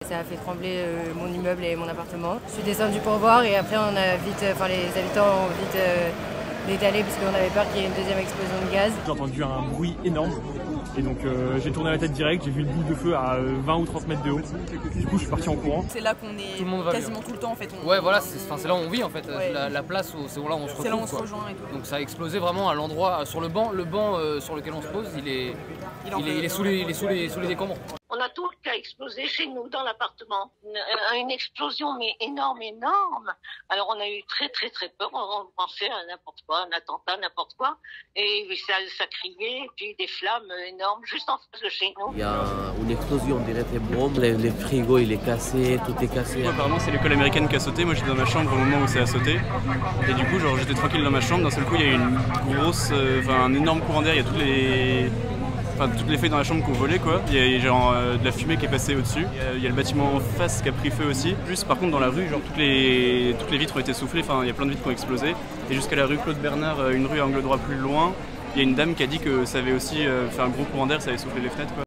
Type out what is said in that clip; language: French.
Ça a fait trembler mon immeuble et mon appartement. Je suis descendue pour voir et après on a vite, les habitants ont vite détalé parce qu'on avait peur qu'il y ait une deuxième explosion de gaz. J'ai entendu un bruit énorme et donc j'ai tourné la tête direct, j'ai vu une boule de feu à 20 ou 30 mètres de haut. Du coup je suis parti en courant. C'est là qu'on est quasiment tout le temps en fait. Ouais voilà, c'est là où on vit en fait, ouais. la place où c'est là où on se retrouve. C'est là où on se rejoint et tout. Donc ça a explosé vraiment à l'endroit, sur le banc sur lequel on se pose, il est sous les décombres. On a tout qui a explosé chez nous dans l'appartement. Une explosion mais énorme. Alors on a eu très peur, on pensait à n'importe quoi, un attentat, n'importe quoi. Et ça criait, et puis des flammes énormes juste en face de chez nous. Il y a une explosion, on dirait des bombes, le frigo il est cassé, tout est cassé. Apparemment c'est l'école américaine qui a sauté, moi j'étais dans ma chambre au moment où ça a sauté. Et du coup genre j'étais tranquille dans ma chambre, d'un seul coup il y a eu un énorme courant d'air, il y a toutes les feuilles dans la chambre qui ont volé quoi. Il y a genre de la fumée qui est passée au-dessus. Il y a le bâtiment en face qui a pris feu aussi. Plus par contre dans la rue, genre toutes les vitres ont été soufflées, il y a plein de vitres qui ont explosé. Et jusqu'à la rue Claude Bernard, une rue à angle droit plus loin, il y a une dame qui a dit que ça avait aussi fait un gros courant d'air, ça avait soufflé les fenêtres quoi.